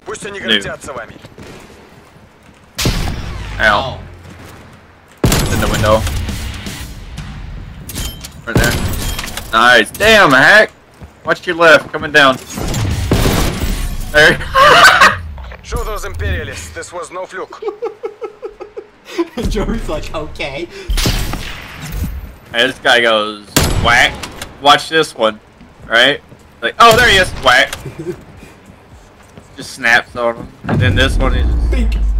Пусть они гордятся вами. Ow. In the window. Right there. Nice. Damn, Hack. Watch your left. Coming down. There. Show those imperialists this was no fluke. Joey's like, okay. Hey, this guy goes whack. Watch this one, right? Like, oh, there he is. Whack. Just snaps on him, and then this one is just. Bink.